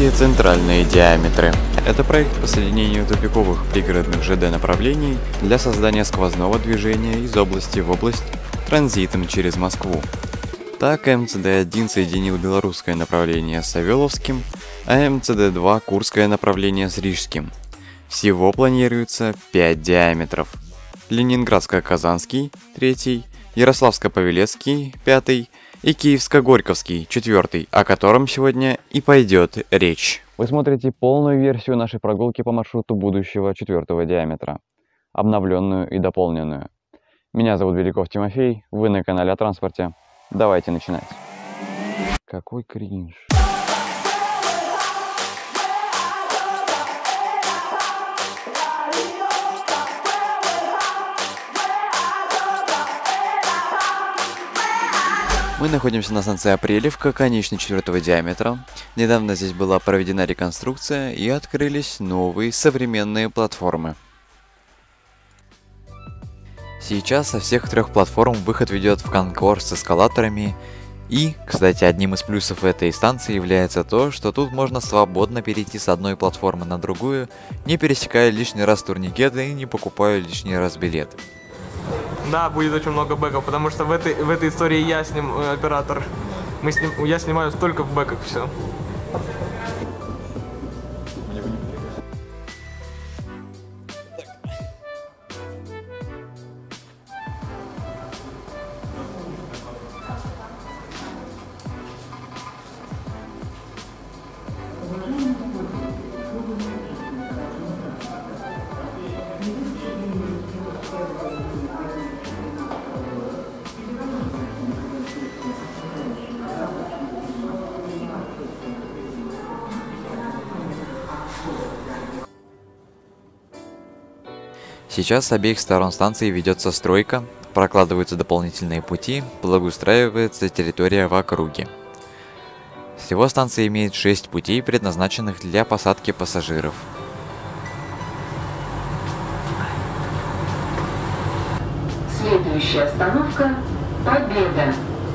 Короткие центральные диаметры. Это проект по соединению тупиковых пригородных ЖД направлений для создания сквозного движения из области в область транзитом через Москву. Так МЦД-1 соединил белорусское направление с Савеловским, а МЦД-2 курское направление с Рижским. Всего планируется 5 диаметров. Ленинградско-Казанский, 3, Ярославско-Павелецкий, 5 и Киевско-Горьковский, 4, о котором сегодня и пойдет речь. Вы смотрите полную версию нашей прогулки по маршруту будущего 4-го диаметра, обновленную и дополненную. Меня зовут Беляков Тимофей, вы на канале о транспорте. Давайте начинать. Какой кринж. Мы находимся на станции Апрелевка, конечной 4-го диаметра. Недавно здесь была проведена реконструкция и открылись новые современные платформы. Сейчас со всех 3 платформ выход ведет в конкорс с эскалаторами. И, кстати, одним из плюсов этой станции является то, что тут можно свободно перейти с одной платформы на другую, не пересекая лишний раз турникеты и не покупая лишний раз билеты. Да, будет очень много бэков, потому что в этой истории я оператор. Я снимаю только в бэках все. Сейчас с обеих сторон станции ведется стройка, прокладываются дополнительные пути, благоустраивается территория в округе. Всего станция имеет 6 путей, предназначенных для посадки пассажиров. Следующая остановка – Победа.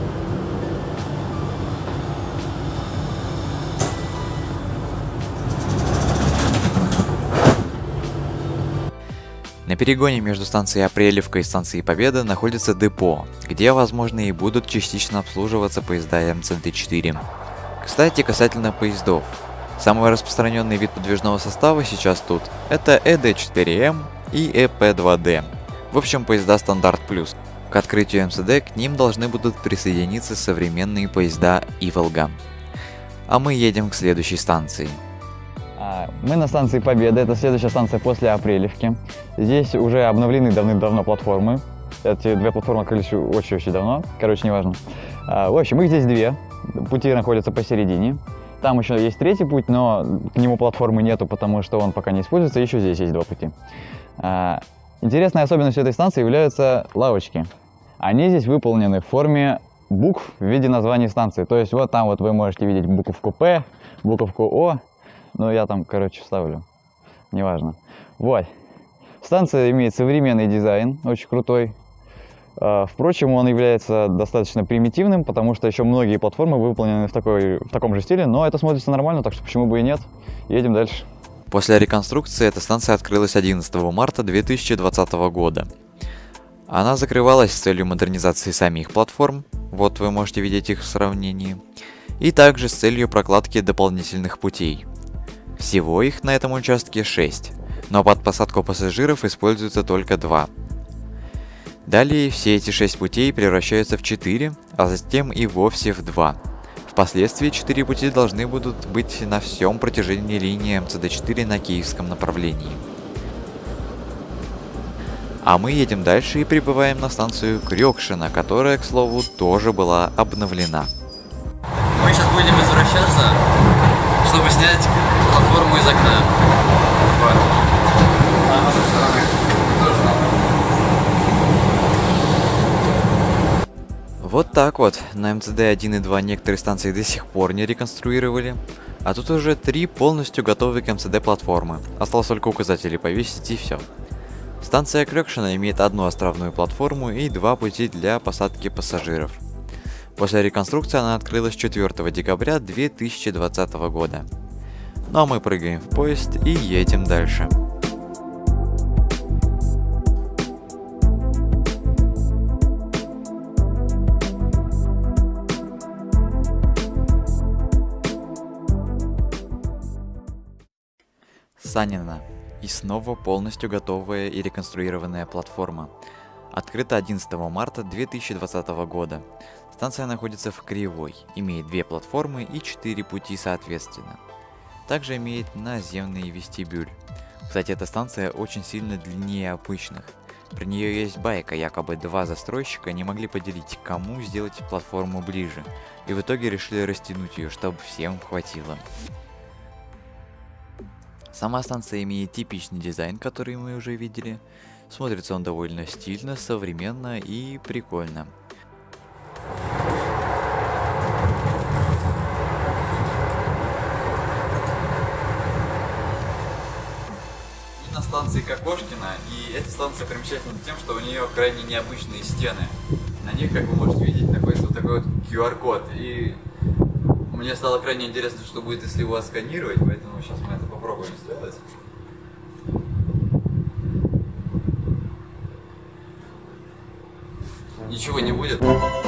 На перегоне между станцией Апрелевка и станцией Победа находится депо, где, возможно, и будут частично обслуживаться поезда МЦД-4. Кстати, касательно поездов. Самый распространенный вид подвижного состава сейчас тут – это ЭД-4М и ЭП-2Д. В общем, поезда стандарт плюс. К открытию МЦД к ним должны будут присоединиться современные поезда Иволга. А мы едем к следующей станции. Мы на станции Победа, это следующая станция после Апрелевки. Здесь уже обновлены давным-давно платформы. Эти 2 платформы открылись очень-очень давно, короче, неважно. В общем, их здесь 2, пути находятся посередине. Там еще есть 3-й путь, но к нему платформы нету, потому что он пока не используется, еще здесь есть 2 пути. Интересной особенностью этой станции являются лавочки. Они здесь выполнены в форме букв в виде названий станции. То есть вот там вот вы можете видеть буковку П, буковку О. Ну, я там, короче, вставлю. Неважно. Вот. Станция имеет современный дизайн, очень крутой. Впрочем, он является достаточно примитивным, потому что еще многие платформы выполнены в таком же стиле, но это смотрится нормально, так что почему бы и нет. Едем дальше. После реконструкции эта станция открылась 11 марта 2020 года. Она закрывалась с целью модернизации самих платформ, вот вы можете видеть их в сравнении, и также с целью прокладки дополнительных путей. Всего их на этом участке 6, но под посадку пассажиров используется только 2. Далее все эти 6 путей превращаются в 4, а затем и вовсе в 2. Впоследствии 4 пути должны будут быть на всем протяжении линии МЦД-4 на киевском направлении. А мы едем дальше и прибываем на станцию Крёкшина, которая, к слову, тоже была обновлена. Мы сейчас будем возвращаться, чтобы снять платформу из окна. Вот. А с этой стороны тоже надо. Вот так вот. На МЦД-1 и 2 некоторые станции до сих пор не реконструировали, а тут уже 3 полностью готовые к МЦД платформы. Осталось только указатели повесить и все. Станция Крёкшина имеет одну островную платформу и 2 пути для посадки пассажиров. После реконструкции она открылась 4 декабря 2020 года. Ну а мы прыгаем в поезд и едем дальше. Санина. И снова полностью готовая и реконструированная платформа. Открыта 11 марта 2020 года. Станция находится в Кривой, имеет 2 платформы и 4 пути соответственно. Также имеет наземный вестибюль. Кстати, эта станция очень сильно длиннее обычных. При нее есть байка, якобы 2 застройщика не могли поделить, кому сделать платформу ближе, и в итоге решили растянуть ее, чтобы всем хватило. Сама станция имеет типичный дизайн, который мы уже видели. Смотрится он довольно стильно, современно и прикольно. Мы на станции Кокошкина, и эта станция примечательна тем, что у нее крайне необычные стены. На них, как вы можете видеть, находится вот такой вот QR-код. И мне стало крайне интересно, что будет, если его отсканировать, поэтому сейчас мы это попробуем сделать. Ничего не будет.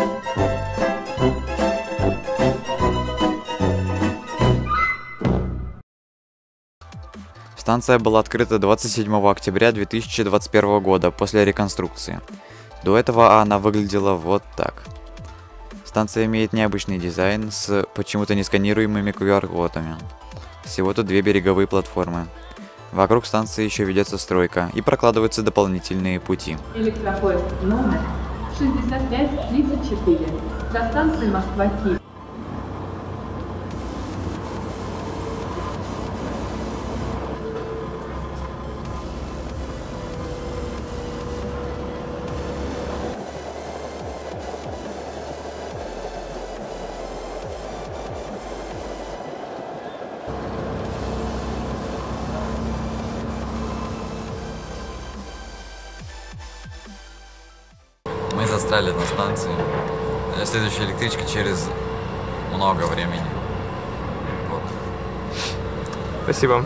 Станция была открыта 27 октября 2021 года после реконструкции. До этого она выглядела вот так. Станция имеет необычный дизайн с почему-то несканируемыми QR-кодами. Всего тут 2 береговые платформы. Вокруг станции еще ведется стройка и прокладываются дополнительные пути. Электропоезд номер 6534 до станции Москва-Киев. Мы застряли на станции. Следующая электричка через много времени. Вот. Спасибо.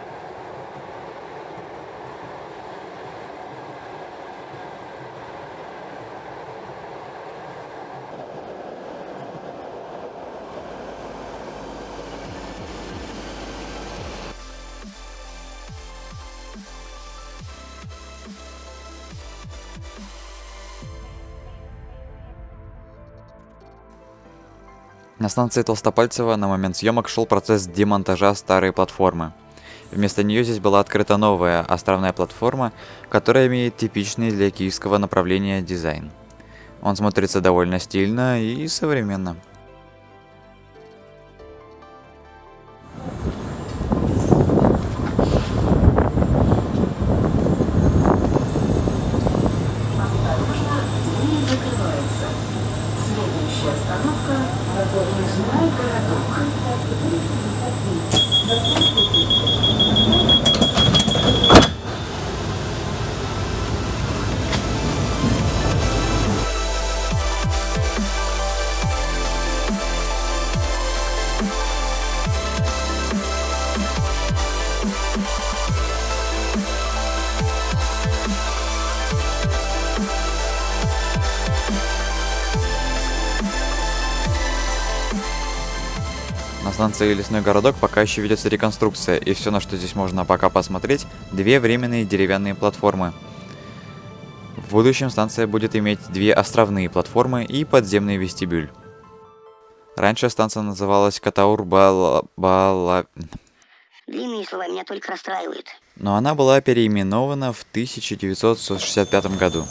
На станции Толстопальцево на момент съемок шел процесс демонтажа старой платформы. Вместо нее здесь была открыта новая островная платформа, которая имеет типичный для киевского направления дизайн. Он смотрится довольно стильно и современно. Осторожно, двери закрываются. Следующая остановка – Подъездной городок. На станции Лесной городок пока еще ведется реконструкция, и все, на что здесь можно пока посмотреть, 2 временные деревянные платформы. В будущем станция будет иметь 2 островные платформы и подземный вестибюль. Раньше станция называлась Катаур-Бала... Длинные слова меня только расстраивают. Но она была переименована в 1965 году.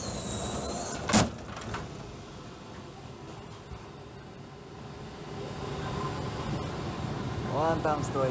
Вон там стойка.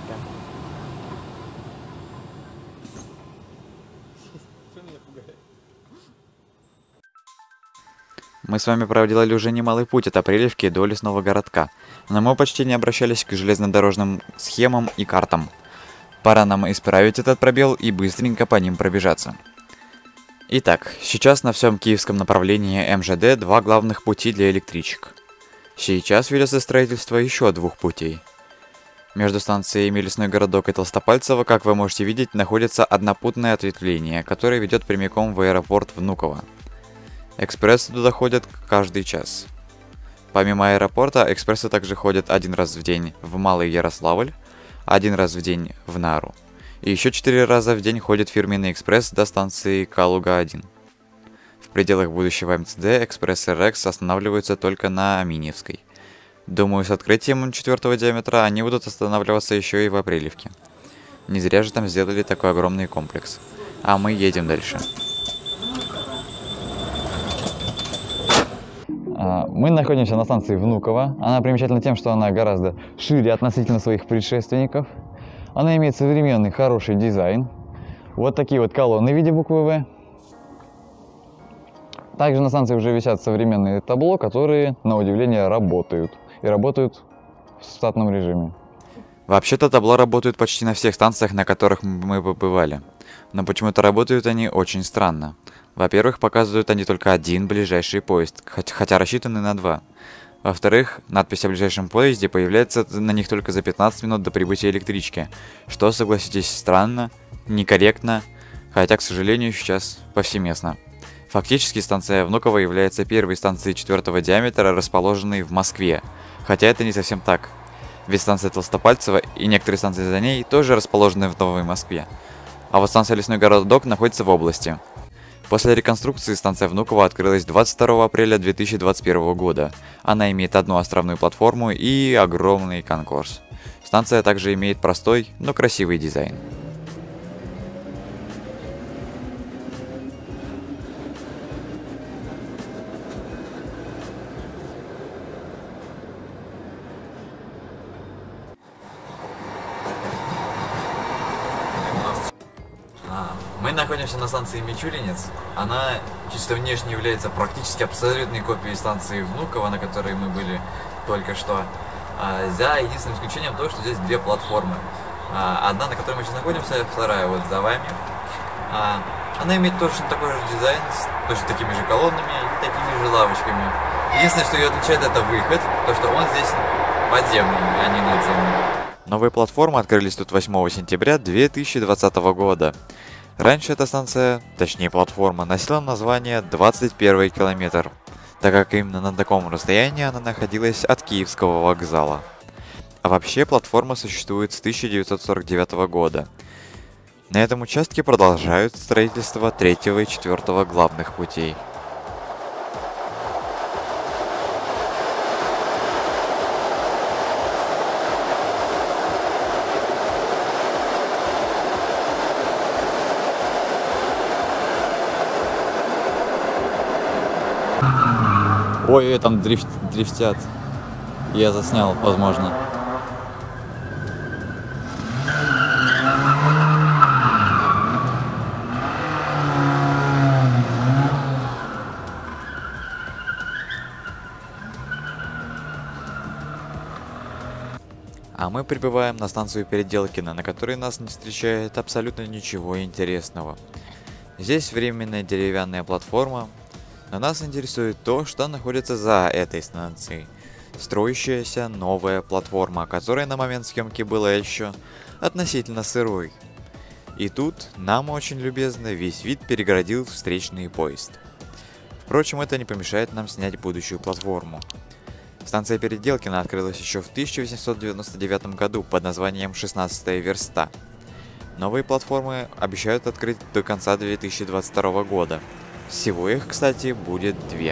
Мы с вами проделали уже немалый путь от Апрелевки до Лесного городка, но мы почти не обращались к железнодорожным схемам и картам. Пора нам исправить этот пробел и быстренько по ним пробежаться. Итак, сейчас на всем киевском направлении МЖД 2 главных пути для электричек. Сейчас ведется строительство еще 2 путей. Между станциями Лесной городок и Толстопальцево, как вы можете видеть, находится однопутное ответвление, которое ведет прямиком в аэропорт Внуково. Экспрессы туда ходят каждый час. Помимо аэропорта, экспрессы также ходят один раз в день в Малый Ярославль, один раз в день в Нару. И еще 4 раза в день ходит фирменный экспресс до станции Калуга-1. В пределах будущего МЦД экспрессы Рекс останавливаются только на Аминьевской. Думаю, с открытием 4-го диаметра они будут останавливаться еще и в Апрелевке. Не зря же там сделали такой огромный комплекс. А мы едем дальше. Мы находимся на станции Внуково. Она примечательна тем, что она гораздо шире относительно своих предшественников. Она имеет современный, хороший дизайн. Вот такие вот колонны в виде буквы «В». Также на станции уже висят современные табло, которые, на удивление, работают. И работают в штатном режиме. Вообще-то табло работают почти на всех станциях, на которых мы побывали. Но почему-то работают они очень странно. Во-первых, показывают они только один ближайший поезд, хотя рассчитаны на 2. Во-вторых, надпись о ближайшем поезде появляется на них только за 15 минут до прибытия электрички, что, согласитесь, странно, некорректно, хотя, к сожалению, сейчас повсеместно. Фактически станция Внуково является первой станцией 4-го диаметра, расположенной в Москве, хотя это не совсем так. Ведь станция Толстопальцево и некоторые станции за ней тоже расположены в Новой Москве. А вот станция Лесной городок находится в области. После реконструкции станция Внуково открылась 22 апреля 2021 года. Она имеет одну островную платформу и огромный конкурс. Станция также имеет простой, но красивый дизайн. Мы находимся на станции Мичуринец. Она чисто внешне является практически абсолютной копией станции Внуково, на которой мы были только что. За единственным исключением то, что здесь 2 платформы. Одна, на которой мы сейчас находимся, вторая вот за вами. Она имеет точно такой же дизайн, с точно такими же колоннами и такими же лавочками. Единственное, что ее отличает, это выход, то что он здесь подземный, а не надземный. Новые платформы открылись тут 8 сентября 2020 года. Раньше эта станция, точнее платформа, носила название 21 километр, так как именно на таком расстоянии она находилась от Киевского вокзала. А вообще платформа существует с 1949 года. На этом участке продолжают строительство 3-го и 4-го главных путей. Ой, там дрифтят. Я заснял, возможно. А мы прибываем на станцию Переделкино, на которой нас не встречает абсолютно ничего интересного. Здесь временная деревянная платформа, но нас интересует то, что находится за этой станцией. Строящаяся новая платформа, которая на момент съемки была еще относительно сырой. И тут нам очень любезно весь вид перегородил встречный поезд. Впрочем, это не помешает нам снять будущую платформу. Станция Переделкино открылась еще в 1899 году под названием 16-я верста. Новые платформы обещают открыть до конца 2022 года. Всего их, кстати, будет 2.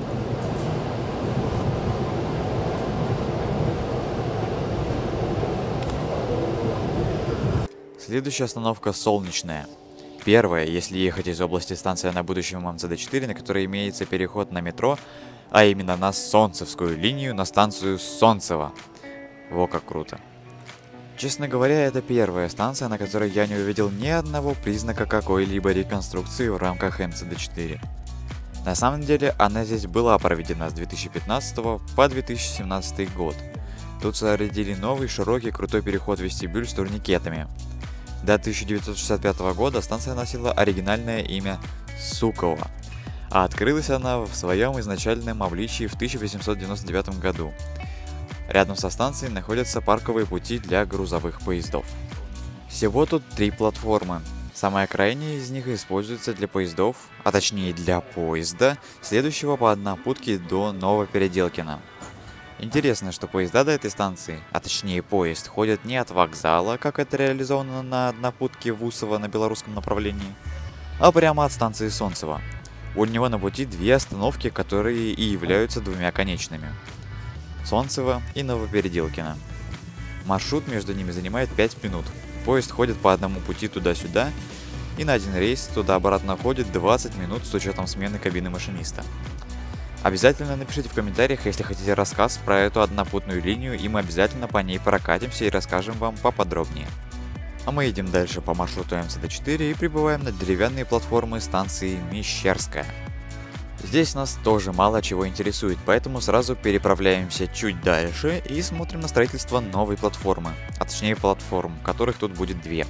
Следующая остановка Солнечная. Первая, если ехать из области станция на будущем МЦД-4, на которой имеется переход на метро, а именно на Солнцевскую линию на станцию Солнцево. Во как круто. Честно говоря, это первая станция, на которой я не увидел ни одного признака какой-либо реконструкции в рамках МЦД-4. На самом деле, она здесь была проведена с 2015 по 2017 год. Тут соорудили новый широкий крутой переход в вестибюль с турникетами. До 1965 года станция носила оригинальное имя Суково, а открылась она в своем изначальном обличии в 1899 году. Рядом со станцией находятся парковые пути для грузовых поездов. Всего тут 3 платформы. Самая крайняя из них используется для поездов, а точнее для поезда, следующего по однопутке до Новопеределкина. Интересно, что поезда до этой станции, а точнее поезд, ходят не от вокзала, как это реализовано на однопутке Вусово на белорусском направлении, а прямо от станции Солнцево. У него на пути 2 остановки, которые и являются 2 конечными. Солнцево и Новопеределкино. Маршрут между ними занимает 5 минут. Поезд ходит по одному пути туда-сюда, и на один рейс туда-обратно ходит 20 минут с учетом смены кабины машиниста. Обязательно напишите в комментариях, если хотите рассказ про эту однопутную линию, и мы обязательно по ней прокатимся и расскажем вам поподробнее. А мы едем дальше по маршруту МЦД-4 и прибываем на деревянные платформы станции Мещерская. Здесь нас тоже мало чего интересует, поэтому сразу переправляемся чуть дальше и смотрим на строительство новой платформы, а точнее платформ, которых тут будет 2.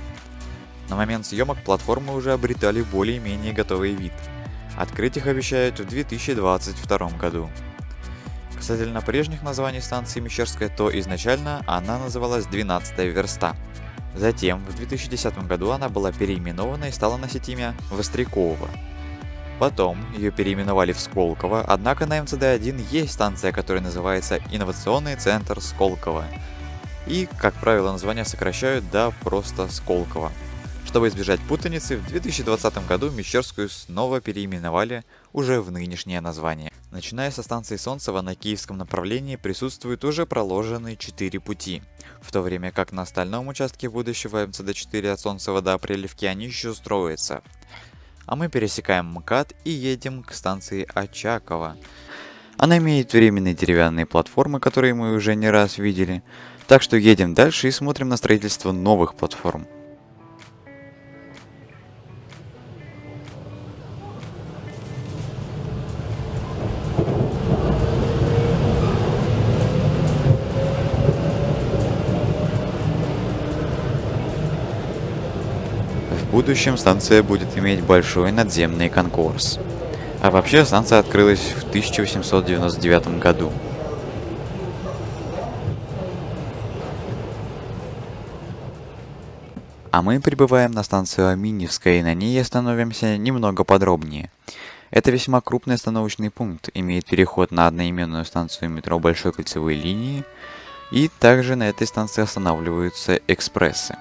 На момент съемок платформы уже обретали более-менее готовый вид. Открыть их обещают в 2022 году. Касательно прежних названий станции Мещерская, то изначально она называлась 12-я верста. Затем, в 2010 году она была переименована и стала носить имя Вострякова. Потом ее переименовали в Сколково, однако на МЦД-1 есть станция, которая называется Инновационный центр Сколково. И, как правило, название сокращают до просто Сколково. Чтобы избежать путаницы, в 2020 году Мещерскую снова переименовали уже в нынешнее название. Начиная со станции Солнцево на киевском направлении присутствуют уже проложенные 4 пути, в то время как на остальном участке будущего МЦД-4 от Солнцева до Апрелевки они еще строятся. А мы пересекаем МКАД и едем к станции Очаково. Она имеет временные деревянные платформы, которые мы уже не раз видели, так что едем дальше и смотрим на строительство новых платформ. В будущем станция будет иметь большой надземный конкурс. А вообще станция открылась в 1899 году. А мы прибываем на станцию Аминевская и на ней остановимся немного подробнее. Это весьма крупный остановочный пункт, имеет переход на одноименную станцию метро Большой кольцевой линии, и также на этой станции останавливаются экспрессы.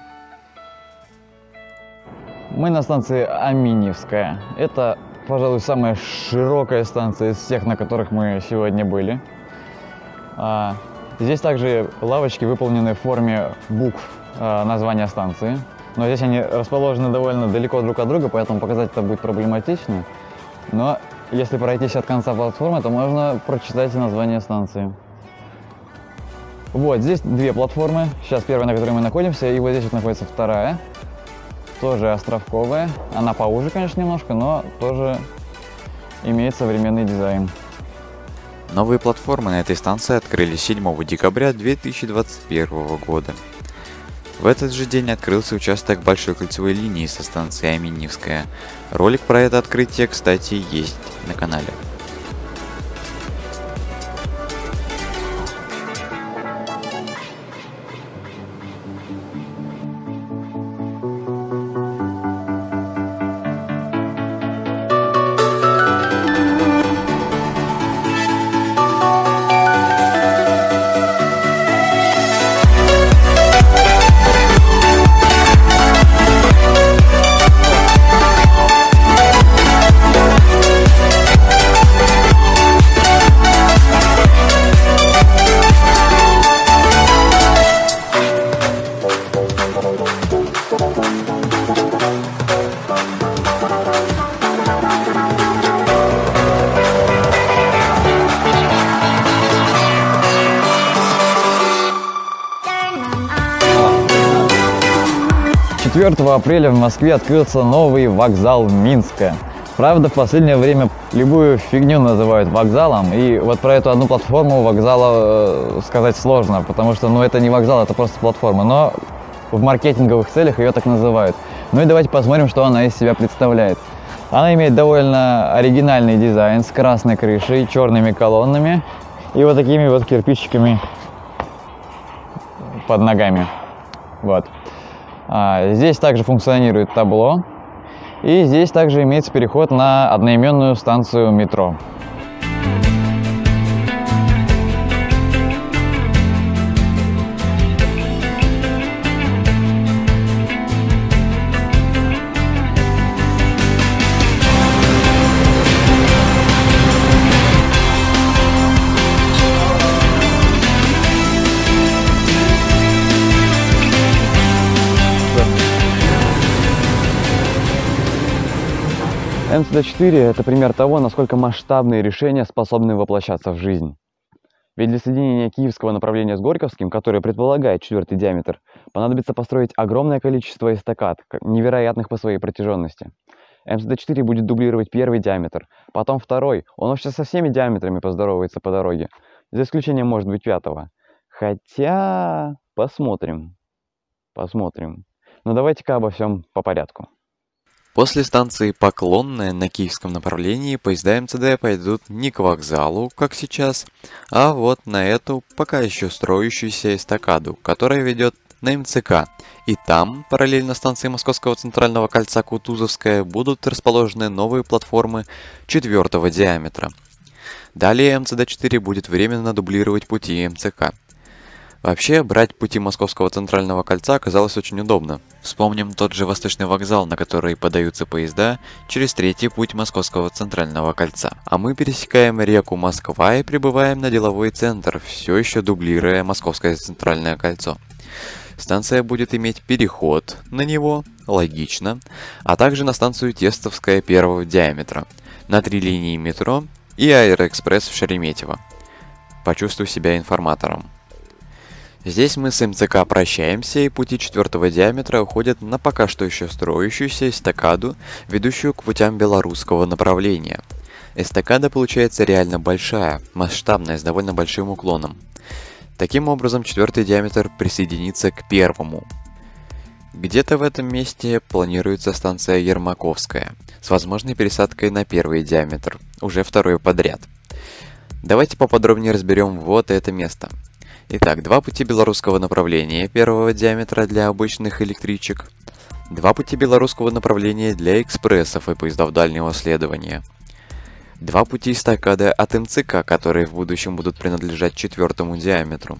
Мы на станции Аминевская. Это, пожалуй, самая широкая станция из всех, на которых мы сегодня были. Здесь также лавочки выполнены в форме букв названия станции. Но здесь они расположены довольно далеко друг от друга, поэтому показать это будет проблематично. Но если пройтись от конца платформы, то можно прочитать название станции. Вот, здесь 2 платформы. Сейчас первая, на которой мы находимся, и вот здесь вот находится вторая. Тоже островковая. Она поуже, конечно, немножко, но тоже имеет современный дизайн. Новые платформы на этой станции открылись 7 декабря 2021 года. В этот же день открылся участок Большой кольцевой линии со станции Аминевская. Ролик про это открытие, кстати, есть на канале. «4 апреля в Москве открылся новый вокзал Минска». Правда, в последнее время любую фигню называют вокзалом, и вот про эту одну платформу вокзала сказать сложно, потому что, это не вокзал, это просто платформа, но в маркетинговых целях ее так называют. Ну и давайте посмотрим, что она из себя представляет. Она имеет довольно оригинальный дизайн с красной крышей, черными колоннами и вот такими вот кирпичиками под ногами. Вот. Здесь также функционирует табло. И здесь также имеется переход на одноименную станцию метро. МЦД-4 – это пример того, насколько масштабные решения способны воплощаться в жизнь. Ведь для соединения киевского направления с Горьковским, которое предполагает четвертый диаметр, понадобится построить огромное количество эстакад, невероятных по своей протяженности. МЦД-4 будет дублировать первый диаметр, потом второй, он вообще со всеми диаметрами поздоровается по дороге, за исключением, может быть, пятого. Хотя, посмотрим. Но давайте-ка обо всем по порядку. После станции Поклонная на киевском направлении поезда МЦД пойдут не к вокзалу, как сейчас, а вот на эту пока еще строящуюся эстакаду, которая ведет на МЦК. И там, параллельно станции Московского центрального кольца Кутузовская, будут расположены новые платформы 4-го диаметра. Далее МЦД-4 будет временно дублировать пути МЦК. Вообще, брать пути Московского центрального кольца оказалось очень удобно. Вспомним тот же Восточный вокзал, на который подаются поезда через третий путь Московского центрального кольца. А мы пересекаем реку Москва и прибываем на деловой центр, все еще дублируя Московское центральное кольцо. Станция будет иметь переход на него, логично, а также на станцию Тестовская 1-го диаметра, на 3 линии метро и Аэроэкспресс в Шереметьево. Почувствуй себя информатором. Здесь мы с МЦК прощаемся, и пути 4-го диаметра уходят на пока что еще строящуюся эстакаду, ведущую к путям белорусского направления. Эстакада получается реально большая, масштабная, с довольно большим уклоном. Таким образом, 4-й диаметр присоединится к 1-му. Где-то в этом месте планируется станция Ермаковская, с возможной пересадкой на 1-й диаметр, уже второй подряд. Давайте поподробнее разберем вот это место. Итак, 2 пути белорусского направления 1-го диаметра для обычных электричек, 2 пути белорусского направления для экспрессов и поездов дальнего следования, 2 пути эстакады от МЦК, которые в будущем будут принадлежать 4-му диаметру.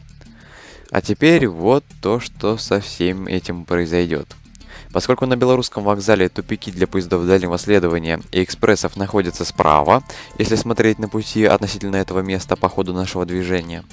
А теперь вот то, что со всем этим произойдет. Поскольку на Белорусском вокзале тупики для поездов дальнего следования и экспрессов находятся справа, если смотреть на пути относительно этого места по ходу нашего движения,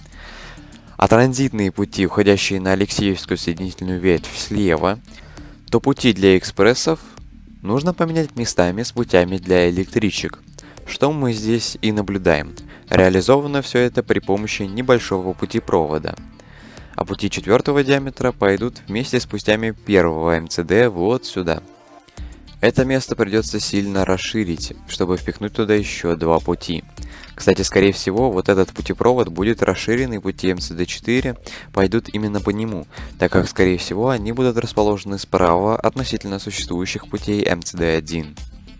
а транзитные пути, уходящие на Алексеевскую соединительную ветвь, слева, то пути для экспрессов нужно поменять местами с путями для электричек, что мы здесь и наблюдаем. Реализовано все это при помощи небольшого путепровода. А пути 4-го диаметра пойдут вместе с путями 1-го МЦД вот сюда. Это место придется сильно расширить, чтобы впихнуть туда еще 2 пути. Кстати, скорее всего, вот этот путепровод будет расширен, и пути МЦД-4 пойдут именно по нему, так как, скорее всего, они будут расположены справа относительно существующих путей МЦД-1.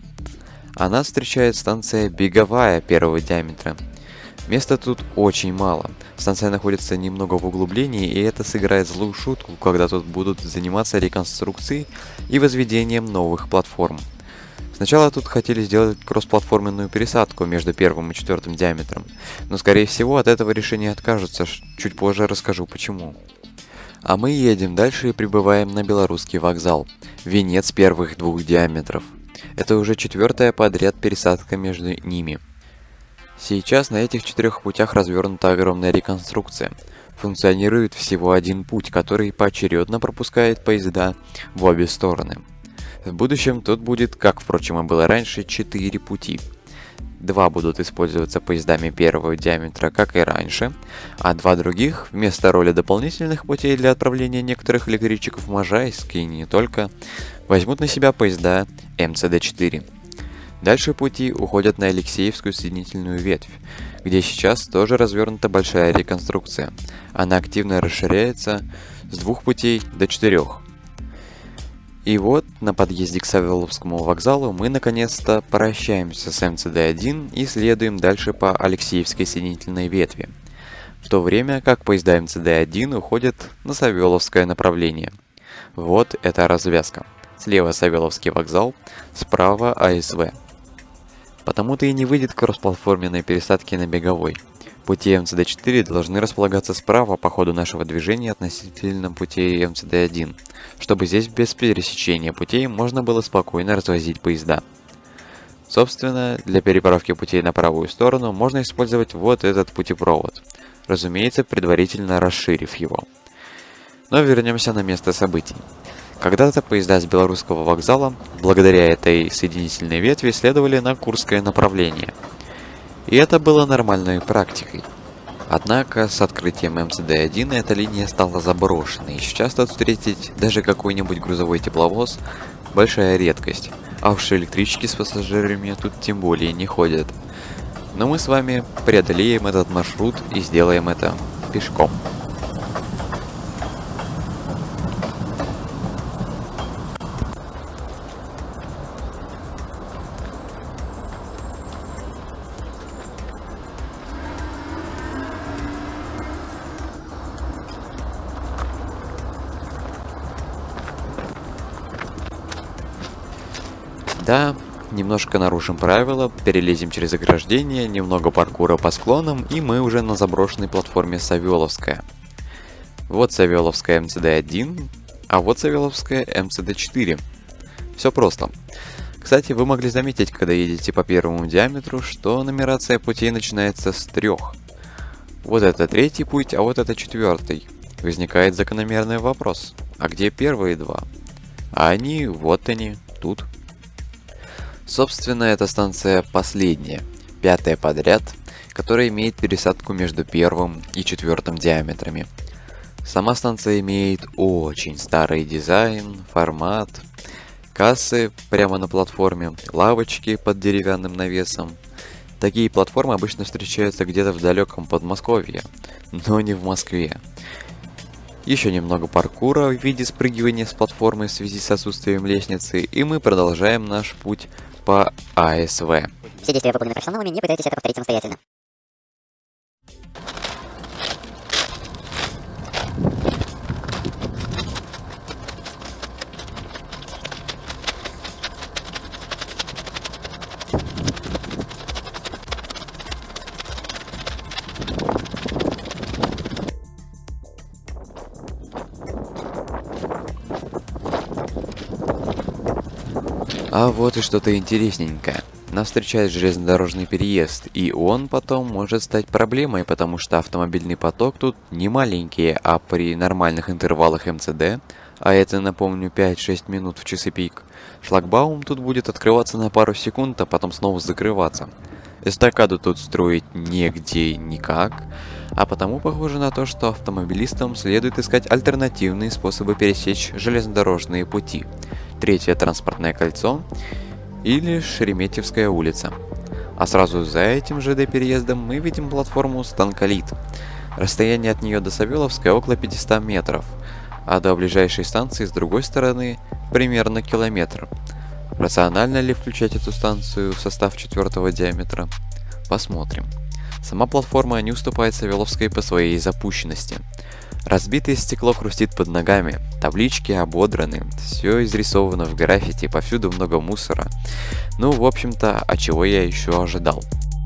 А нас встречает станция Беговая 1-го диаметра. Места тут очень мало. Станция находится немного в углублении, и это сыграет злую шутку, когда тут будут заниматься реконструкцией и возведением новых платформ. Сначала тут хотели сделать кроссплатформенную пересадку между 1-м и 4-м диаметром, но скорее всего от этого решения откажутся, чуть позже расскажу почему. А мы едем дальше и прибываем на Белорусский вокзал, венец первых 2 диаметров. Это уже 4-я подряд пересадка между ними. Сейчас на этих 4 путях развернута огромная реконструкция. Функционирует всего один путь, который поочередно пропускает поезда в обе стороны. В будущем тут будет, как, впрочем, и было раньше, 4 пути. 2 будут использоваться поездами 1-го диаметра, как и раньше, а 2 других, вместо роли дополнительных путей для отправления некоторых электричек в Можайск и не только, возьмут на себя поезда МЦД-4. Дальше пути уходят на Алексеевскую соединительную ветвь, где сейчас тоже развернута большая реконструкция. Она активно расширяется с 2 путей до 4. И вот на подъезде к Савеловскому вокзалу мы наконец-то прощаемся с МЦД-1 и следуем дальше по Алексеевской соединительной ветви. В то время как поезда МЦД-1 уходят на Савеловское направление. Вот это развязка. Слева Савеловский вокзал, справа АСВ. Потому-то и не выйдет кроссплатформенной пересадки на Беговой. Пути МЦД-4 должны располагаться справа по ходу нашего движения относительно путей МЦД-1, чтобы здесь без пересечения путей можно было спокойно развозить поезда. Собственно, для переправки путей на правую сторону можно использовать вот этот путепровод, разумеется, предварительно расширив его. Но вернемся на место событий. Когда-то поезда с Белорусского вокзала, благодаря этой соединительной ветви, следовали на Курское направление. И это было нормальной практикой. Однако с открытием МЦД-1 эта линия стала заброшенной, и сейчас тут встретить даже какой-нибудь грузовой тепловоз – большая редкость. А уж электрички с пассажирами тут тем более не ходят. Но мы с вами преодолеем этот маршрут и сделаем это пешком. Да, немножко нарушим правила, перелезем через ограждение, немного паркура по склонам, и мы уже на заброшенной платформе Савеловская. Вот Савеловская МЦД-1, а вот Савеловская МЦД-4. Все просто. Кстати, вы могли заметить, когда едете по первому диаметру, что нумерация путей начинается с 3. Вот это 3-й путь, а вот это 4-й. Возникает закономерный вопрос. А где первые 2? А они, вот они, тут. Собственно, эта станция последняя, 5-я подряд, которая имеет пересадку между 1 и 4 диаметрами. Сама станция имеет очень старый дизайн, формат, кассы прямо на платформе, лавочки под деревянным навесом. Такие платформы обычно встречаются где-то в далеком Подмосковье, но не в Москве. Еще немного паркура в виде спрыгивания с платформы в связи с отсутствием лестницы, и мы продолжаем наш путь по АСВ. Все действия выполнены профессионалами, не пытайтесь это повторить самостоятельно. А вот и что-то интересненькое. Нас встречает железнодорожный переезд, и он потом может стать проблемой, потому что автомобильный поток тут не маленький, а при нормальных интервалах МЦД, а это, напомню, 5-6 минут в часы пик, шлагбаум тут будет открываться на пару секунд, а потом снова закрываться. Эстакаду тут строить негде никак, а потому похоже на то, что автомобилистам следует искать альтернативные способы пересечь железнодорожные пути. 3-е транспортное кольцо или Шереметьевская улица. А сразу за этим ЖД-переездом мы видим платформу Станколит. Расстояние от нее до Савеловской около 500 метров, а до ближайшей станции с другой стороны примерно километр. Рационально ли включать эту станцию в состав 4-го диаметра? Посмотрим. Сама платформа не уступает Савеловской по своей запущенности. Разбитое стекло хрустит под ногами, таблички ободраны, все изрисовано в граффити, повсюду много мусора. Ну, в общем-то, а чего я еще ожидал?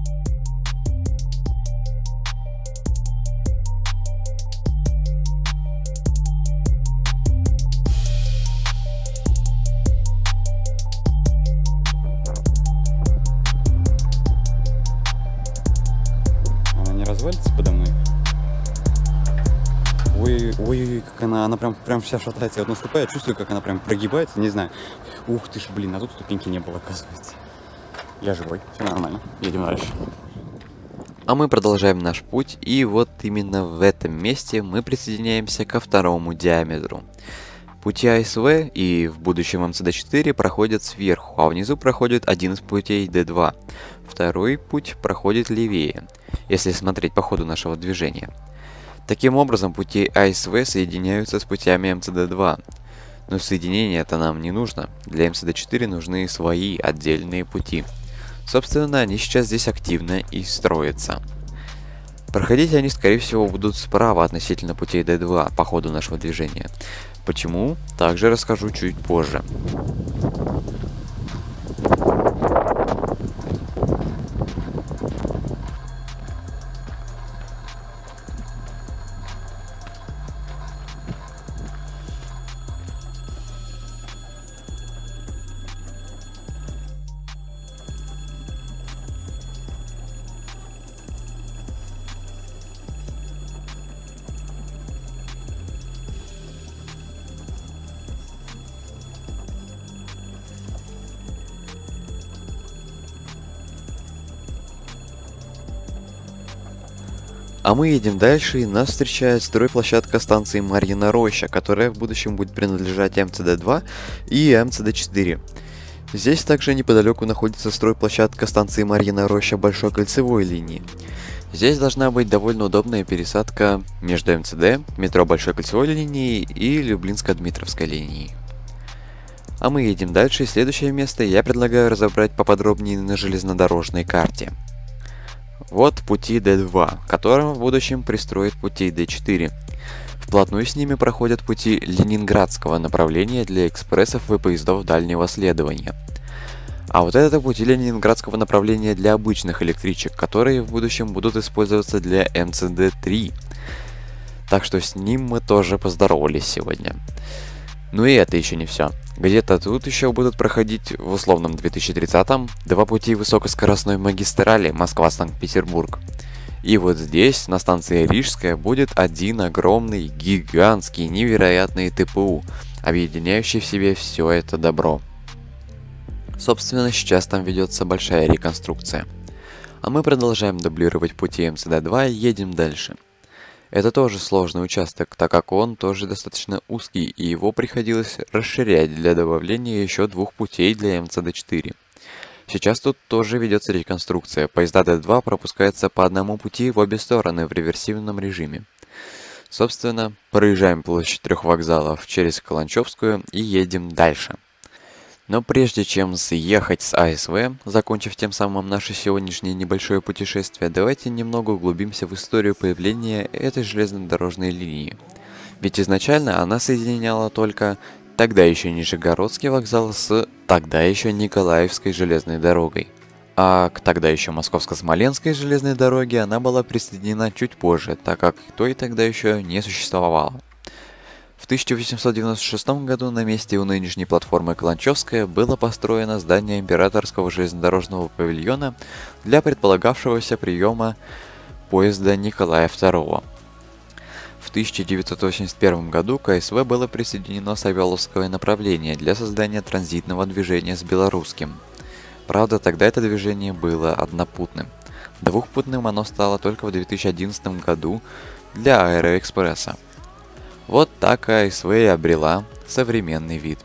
Она не развалится подо мной? Ой, как она прям вся шатается. Я вот наступаю, чувствую, как она прям прогибается, не знаю. Ух ты ж, блин, а тут ступеньки не было, оказывается. Я живой, все нормально, едем дальше. А мы продолжаем наш путь, и вот именно в этом месте мы присоединяемся ко 2-му диаметру. Пути АСВ и в будущем МЦД-4 проходят сверху, а внизу проходит один из путей Д2. Второй путь проходит левее, если смотреть по ходу нашего движения. Таким образом, пути АСВ соединяются с путями МЦД-2. Но соединение это нам не нужно. Для МЦД-4 нужны свои отдельные пути. Собственно, они сейчас здесь активно и строятся. Проходить они, скорее всего, будут справа относительно путей D2 по ходу нашего движения. Почему? Также расскажу чуть позже. А мы едем дальше, и нас встречает стройплощадка станции Марьина Роща, которая в будущем будет принадлежать МЦД-2 и МЦД-4. Здесь также неподалеку находится стройплощадка станции Марьина Роща Большой кольцевой линии. Здесь должна быть довольно удобная пересадка между МЦД, метро Большой кольцевой линии и Люблинско-Дмитровской линией. А мы едем дальше, и следующее место я предлагаю разобрать поподробнее на железнодорожной карте. Вот пути D2, к которым в будущем пристроят пути D4. Вплотную с ними проходят пути ленинградского направления для экспрессов и поездов дальнего следования. А вот это пути ленинградского направления для обычных электричек, которые в будущем будут использоваться для МЦД-3. Так что с ним мы тоже поздоровались сегодня. Ну и это еще не все. Где-то тут еще будут проходить в условном 2030-м два пути высокоскоростной магистрали Москва-Санкт-Петербург. И вот здесь, на станции Рижская, будет один огромный, гигантский, невероятный ТПУ, объединяющий в себе все это добро. Собственно, сейчас там ведется большая реконструкция. А мы продолжаем дублировать пути МЦД-2 и едем дальше. Это тоже сложный участок, так как он тоже достаточно узкий, и его приходилось расширять для добавления еще двух путей для МЦД-4. Сейчас тут тоже ведется реконструкция. Поезда D2 пропускаются по одному пути в обе стороны в реверсивном режиме. Собственно, проезжаем площадь 3 вокзалов через Каланчевскую и едем дальше. Но прежде чем съехать с АСВ, закончив тем самым наше сегодняшнее небольшое путешествие, давайте немного углубимся в историю появления этой железнодорожной линии. Ведь изначально она соединяла только тогда еще Нижегородский вокзал с тогда еще Николаевской железной дорогой. А к тогда еще Московско-Смоленской железной дороге она была присоединена чуть позже, так как той тогда еще не существовало. В 1896 году на месте у нынешней платформы Каланчевская было построено здание Императорского железнодорожного павильона для предполагавшегося приема поезда Николая II. В 1981 году к АСВ было присоединено Савеловское направление для создания транзитного движения с белорусским. Правда, тогда это движение было однопутным. Двухпутным оно стало только в 2011 году для Аэроэкспресса. Вот так АСВ и обрела современный вид.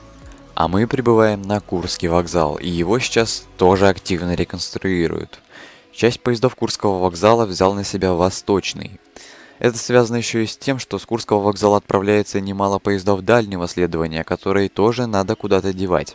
А мы прибываем на Курский вокзал, и его сейчас тоже активно реконструируют. Часть поездов Курского вокзала взял на себя Восточный. Это связано еще и с тем, что с Курского вокзала отправляется немало поездов дальнего следования, которые тоже надо куда-то девать,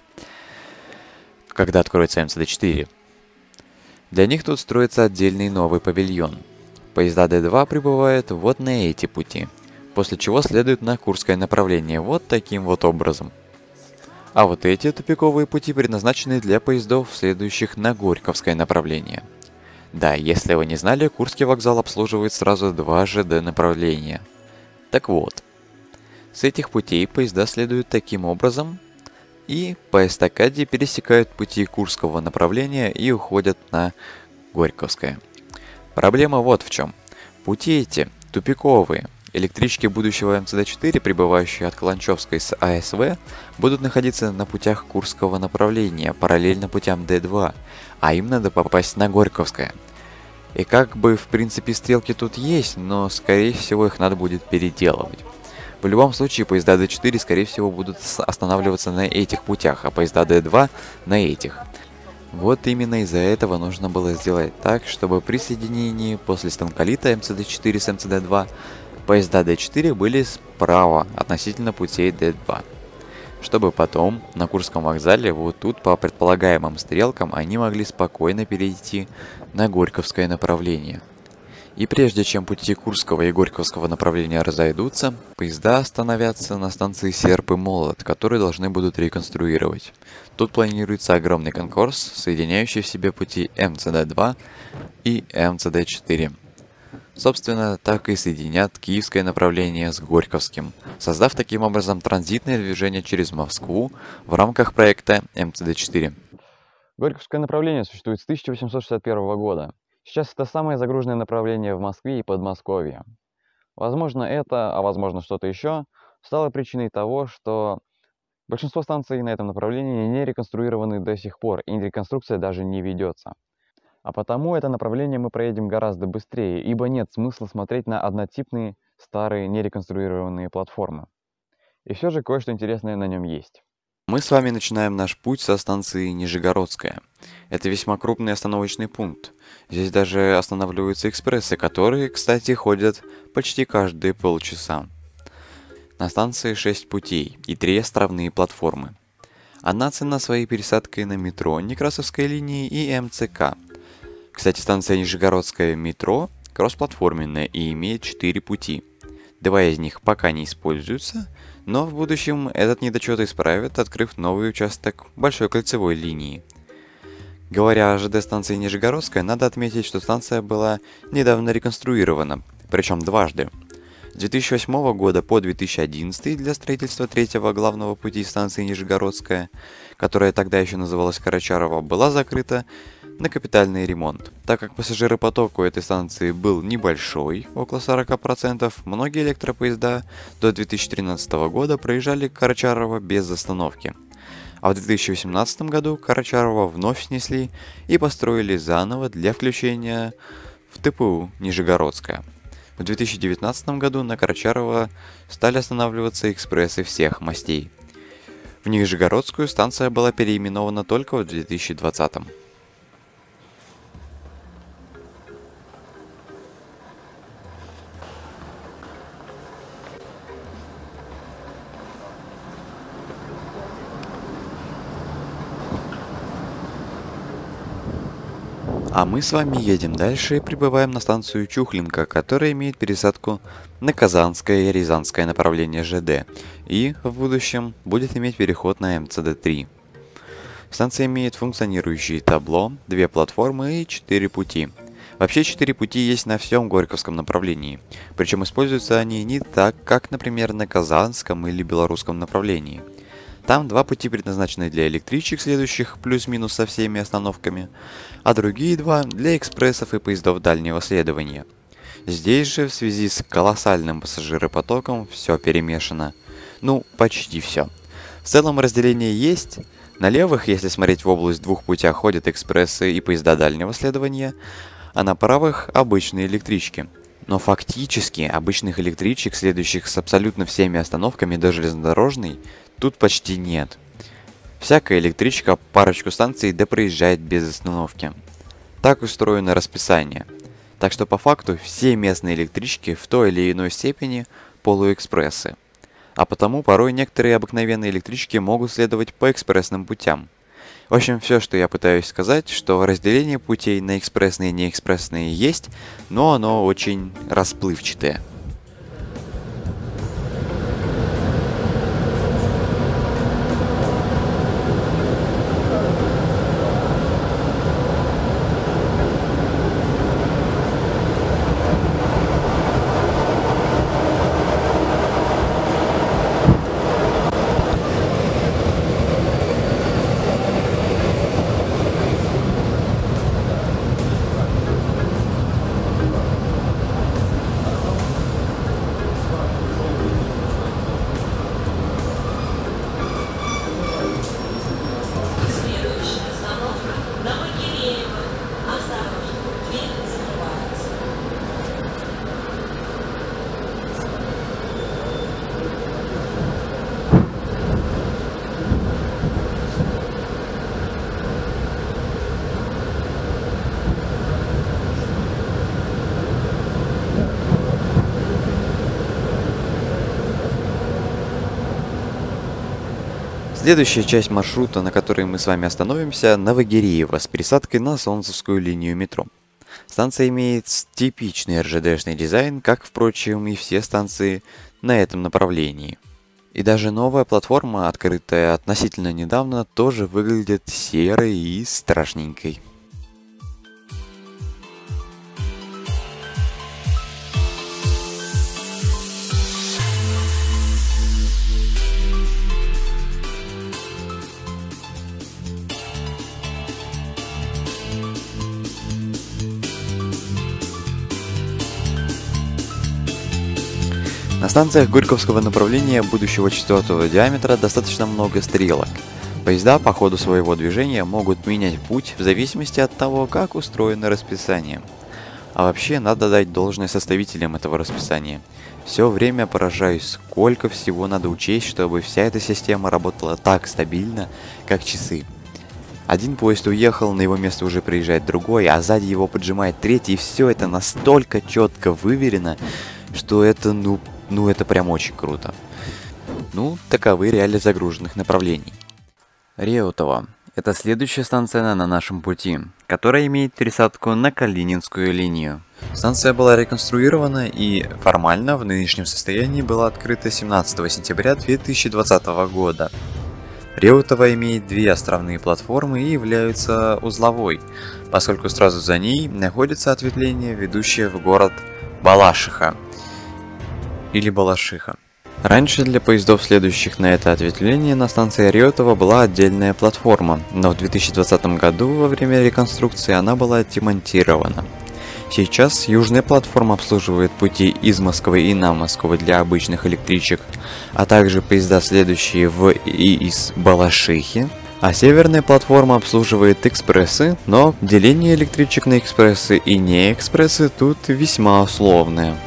когда откроется МЦД-4. Для них тут строится отдельный новый павильон. Поезда D2 прибывают вот на эти пути, после чего следует на Курское направление вот таким вот образом. А вот эти тупиковые пути предназначены для поездов, следующих на Горьковское направление. Да, если вы не знали, Курский вокзал обслуживает сразу два ЖД направления. Так вот, с этих путей поезда следуют таким образом, и по эстакаде пересекают пути Курского направления и уходят на Горьковское. Проблема вот в чем. Пути эти тупиковые. Электрички будущего МЦД-4, прибывающие от Каланчевской с АСВ, будут находиться на путях Курского направления, параллельно путям D2, а им надо попасть на Горьковское. И как бы, в принципе, стрелки тут есть, но, скорее всего, их надо будет переделывать. В любом случае, поезда D4, скорее всего, будут останавливаться на этих путях, а поезда D2 на этих. Вот именно из-за этого нужно было сделать так, чтобы при соединении после станколита МЦД-4 с МЦД-2 поезда D4 были справа относительно путей D2. Чтобы потом на Курском вокзале вот тут по предполагаемым стрелкам они могли спокойно перейти на Горьковское направление. И прежде чем пути Курского и Горьковского направления разойдутся, поезда остановятся на станции Серп и Молот, которые должны будут реконструировать. Тут планируется огромный конкурс, соединяющий в себе пути МЦД-2 и МЦД-4. Собственно, так и соединят киевское направление с Горьковским, создав таким образом транзитное движение через Москву в рамках проекта МЦД-4. Горьковское направление существует с 1861 года. Сейчас это самое загруженное направление в Москве и Подмосковье. Возможно, это, а возможно что-то еще, стало причиной того, что большинство станций на этом направлении не реконструированы до сих пор, и реконструкция даже не ведется. А потому это направление мы проедем гораздо быстрее, ибо нет смысла смотреть на однотипные, старые, нереконструированные платформы. И все же кое-что интересное на нем есть. Мы с вами начинаем наш путь со станции Нижегородская. Это весьма крупный остановочный пункт. Здесь даже останавливаются экспрессы, которые, кстати, ходят почти каждые полчаса. На станции 6 путей и 3 островные платформы. Она ценна своей пересадкой на метро Некрасовской линии и МЦК. Кстати, станция Нижегородская метро кроссплатформенная и имеет 4 пути. 2 из них пока не используются, но в будущем этот недочет исправят, открыв новый участок большой кольцевой линии. Говоря о ЖД-станции Нижегородская, надо отметить, что станция была недавно реконструирована, причем дважды. С 2008 года по 2011 для строительства третьего главного пути станции Нижегородская, которая тогда еще называлась Карачарова, была закрыта на капитальный ремонт. Так как пассажиропоток у этой станции был небольшой, около 40%, многие электропоезда до 2013 года проезжали Карачарова без остановки. А в 2018 году Карачарова вновь снесли и построили заново для включения в ТПУ Нижегородская. В 2019 году на Карачарова стали останавливаться экспрессы всех мастей. В Нижегородскую станция была переименована только в 2020. А мы с вами едем дальше и прибываем на станцию Чухлинка, которая имеет пересадку на Казанское и Рязанское направление ЖД, и в будущем будет иметь переход на МЦД-3. Станция имеет функционирующие табло, 2 платформы и 4 пути. Вообще 4 пути есть на всем Горьковском направлении, причем используются они не так, как, например, на Казанском или Белорусском направлении. Там 2 пути предназначены для электричек, следующих плюс-минус со всеми остановками, а другие 2 для экспрессов и поездов дальнего следования. Здесь же в связи с колоссальным пассажиропотоком все перемешано. Ну, почти все. В целом разделение есть. На левых, если смотреть в область 2 путях, ходят экспрессы и поезда дальнего следования, а на правых обычные электрички. Но фактически обычных электричек, следующих с абсолютно всеми остановками до железнодорожной, тут почти нет. Всякая электричка парочку станций проезжает без остановки. Так устроено расписание. Так что по факту все местные электрички в той или иной степени полуэкспрессы. А потому порой некоторые обыкновенные электрички могут следовать по экспрессным путям. В общем, все, что я пытаюсь сказать, что разделение путей на экспрессные и неэкспрессные есть, но оно очень расплывчатое. Следующая часть маршрута, на которой мы с вами остановимся, Новогиреево с пересадкой на Солнцевскую линию метро. Станция имеет типичный РЖДшный дизайн, как, впрочем, и все станции на этом направлении. И даже новая платформа, открытая относительно недавно, тоже выглядит серой и страшненькой. На станциях Горьковского направления будущего 4-го диаметра достаточно много стрелок. Поезда по ходу своего движения могут менять путь в зависимости от того, как устроено расписание. А вообще, надо дать должное составителям этого расписания. Все время поражаюсь, сколько всего надо учесть, чтобы вся эта система работала так стабильно, как часы. Один поезд уехал, на его место уже приезжает другой, а сзади его поджимает третий, и все это настолько четко выверено, что это, это прям очень круто. Таковы реалии загруженных направлений. Реутово. Это следующая станция на нашем пути, которая имеет пересадку на Калининскую линию. Станция была реконструирована и формально в нынешнем состоянии была открыта 17 сентября 2020 года. Реутово имеет две островные платформы и является узловой, поскольку сразу за ней находится ответвление, ведущее в город Балашиха или Балашиха. Раньше для поездов, следующих на это ответвление, на станции Реутово была отдельная платформа, но в 2020 году во время реконструкции она была демонтирована. Сейчас южная платформа обслуживает пути из Москвы и на Москву для обычных электричек, а также поезда, следующие в и из Балашихи. А северная платформа обслуживает экспрессы, но деление электричек на экспрессы и не экспрессы тут весьма условное.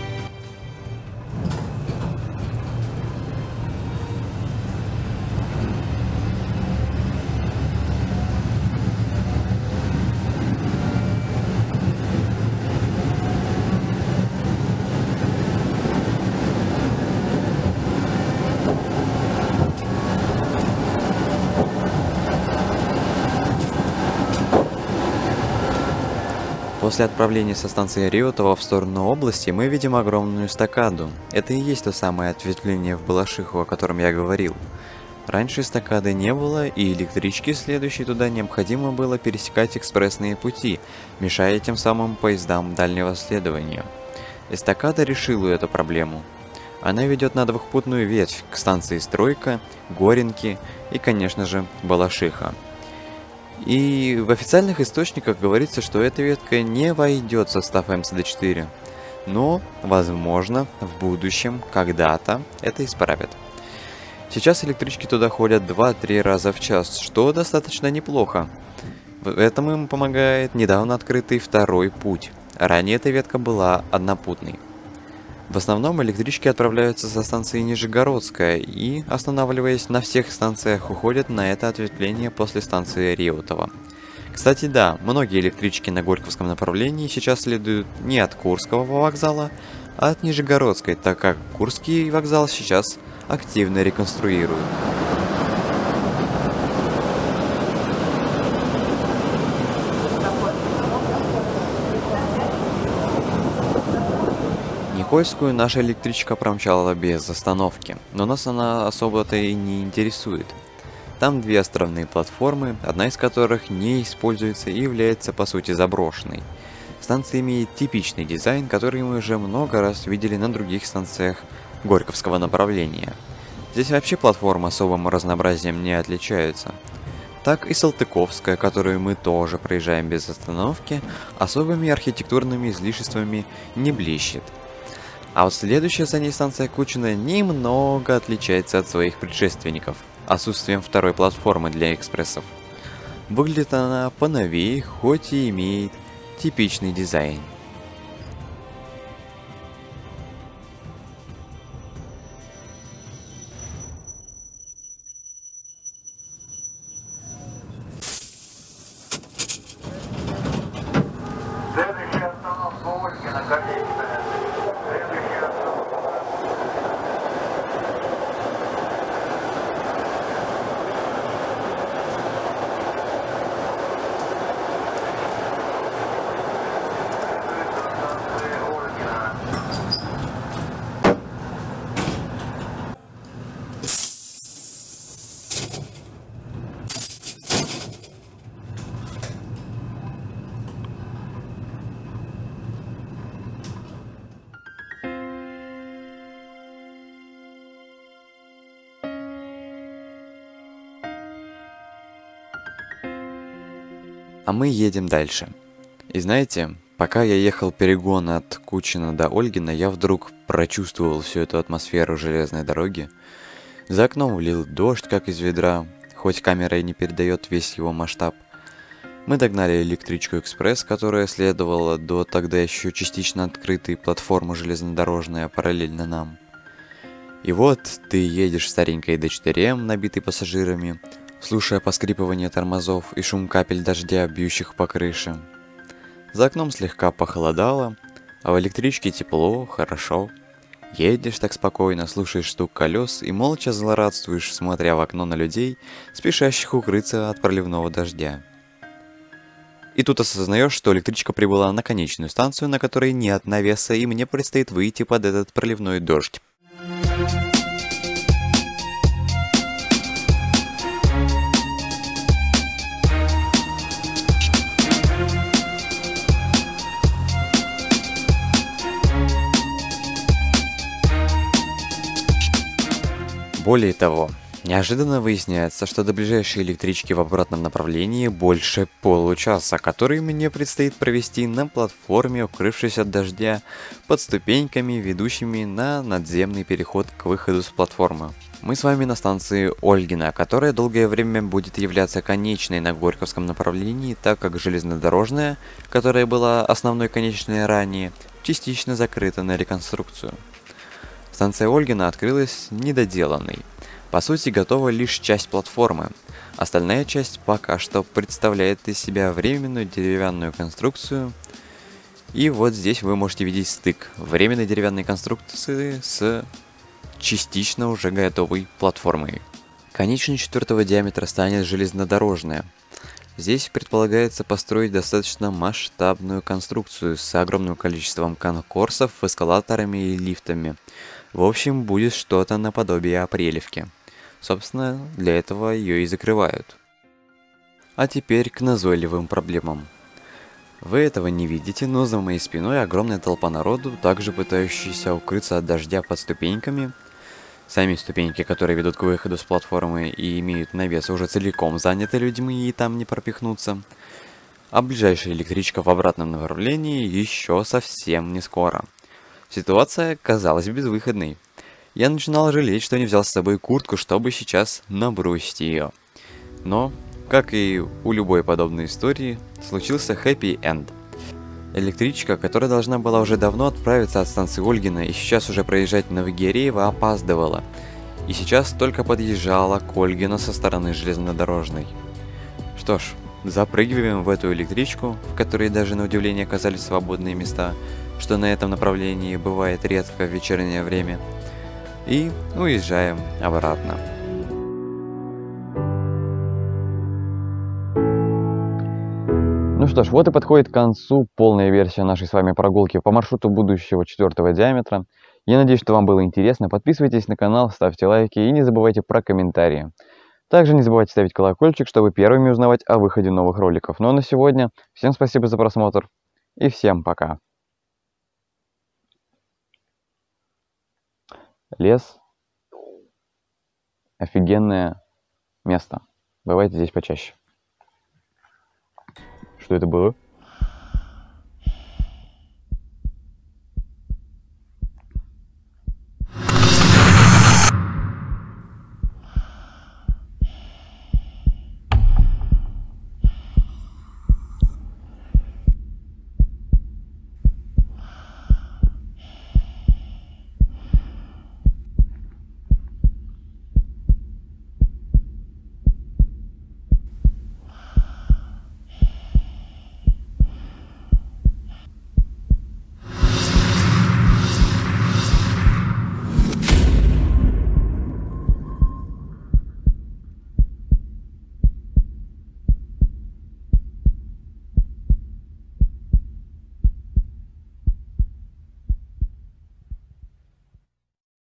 После отправления со станции Реутово в сторону области мы видим огромную эстакаду. Это и есть то самое ответвление в Балашиху, о котором я говорил. Раньше эстакады не было, и электрички, следующие туда, необходимо было пересекать экспрессные пути, мешая тем самым поездам дальнего следования. Эстакада решила эту проблему. Она ведет на двухпутную ветвь к станции Стройка, Горенки и, конечно же, Балашиха. И в официальных источниках говорится, что эта ветка не войдет в состав МЦД-4. Но, возможно, в будущем, когда-то, это исправят. Сейчас электрички туда ходят 2-3 раза в час, что достаточно неплохо. В этом им помогает недавно открытый второй путь. Ранее эта ветка была однопутной. В основном электрички отправляются со станции Нижегородская и, останавливаясь на всех станциях, уходят на это ответвление после станции Реутово. Кстати, да, многие электрички на Горьковском направлении сейчас следуют не от Курского вокзала, а от Нижегородской, так как Курский вокзал сейчас активно реконструируют. Никольскую наша электричка промчала без остановки, но нас она особо-то и не интересует. Там две островные платформы, одна из которых не используется и является по сути заброшенной. Станция имеет типичный дизайн, который мы уже много раз видели на других станциях Горьковского направления. Здесь вообще платформы особым разнообразием не отличаются. Так и Салтыковская, которую мы тоже проезжаем без остановки, особыми архитектурными излишествами не блещет. А вот следующая за ней станция Кучина немного отличается от своих предшественников отсутствием второй платформы для экспрессов. Выглядит она поновее, хоть и имеет типичный дизайн. Следующая остановка Ольгина, Калининская. Следующая остановка. А мы едем дальше. И знаете, пока я ехал перегон от Кучина до Ольгина, я вдруг прочувствовал всю эту атмосферу железной дороги. За окном лил дождь, как из ведра, хоть камера и не передает весь его масштаб. Мы догнали электричку «Экспресс», которая следовала до тогда еще частично открытой платформы железнодорожная параллельно нам. И вот ты едешь в старенькой Д4М, набитой пассажирами, слушая поскрипывание тормозов и шум капель дождя, бьющих по крыше. За окном слегка похолодало, а в электричке тепло, хорошо. Едешь так спокойно, слушаешь стук колес и молча злорадствуешь, смотря в окно на людей, спешащих укрыться от проливного дождя. И тут осознаешь, что электричка прибыла на конечную станцию, на которой нет навеса, и мне предстоит выйти под этот проливной дождь. Более того, неожиданно выясняется, что до ближайшей электрички в обратном направлении больше получаса, который мне предстоит провести на платформе, укрывшись от дождя, под ступеньками, ведущими на надземный переход к выходу с платформы. Мы с вами на станции Ольгина, которая долгое время будет являться конечной на Горьковском направлении, так как железнодорожная, которая была основной конечной ранее, частично закрыта на реконструкцию. Станция Ольгина открылась недоделанной. По сути, готова лишь часть платформы. Остальная часть пока что представляет из себя временную деревянную конструкцию. И вот здесь вы можете видеть стык временной деревянной конструкции с частично уже готовой платформой. Конечной 4-го диаметра станет железнодорожная. Здесь предполагается построить достаточно масштабную конструкцию с огромным количеством конкорсов, эскалаторами и лифтами. В общем, будет что-то наподобие Апрелевки. Собственно, для этого ее и закрывают. А теперь к назойливым проблемам. Вы этого не видите, но за моей спиной огромная толпа народу, также пытающаяся укрыться от дождя под ступеньками. Сами ступеньки, которые ведут к выходу с платформы и имеют навес, уже целиком заняты людьми и там не пропихнуться. А ближайшая электричка в обратном направлении еще совсем не скоро. Ситуация казалась безвыходной. Я начинал жалеть, что не взял с собой куртку, чтобы сейчас набросить ее. Но, как и у любой подобной истории, случился хэппи-энд. Электричка, которая должна была уже давно отправиться от станции Ольгина и сейчас уже проезжать на Новогиреево, опаздывала. И сейчас только подъезжала к Ольгину со стороны железнодорожной. Что ж, запрыгиваем в эту электричку, в которой даже на удивление оказались свободные места, что на этом направлении бывает редко в вечернее время, и уезжаем обратно. Ну что ж, вот и подходит к концу полная версия нашей с вами прогулки по маршруту будущего 4-го диаметра. Я надеюсь, что вам было интересно. Подписывайтесь на канал, ставьте лайки и не забывайте про комментарии. Также не забывайте ставить колокольчик, чтобы первыми узнавать о выходе новых роликов. Ну а на сегодня всем спасибо за просмотр и всем пока. Лес. Офигенное место. Бывайте здесь почаще. Что это было?